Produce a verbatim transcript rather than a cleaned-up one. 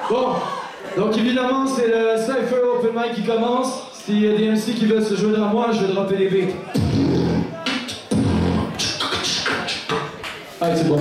Bon, donc évidemment, c'est le Cypher Open Mic qui commence. S'il y a des M C qui veulent se joindre à moi, je vais dropper les beats. Allez, c'est bon.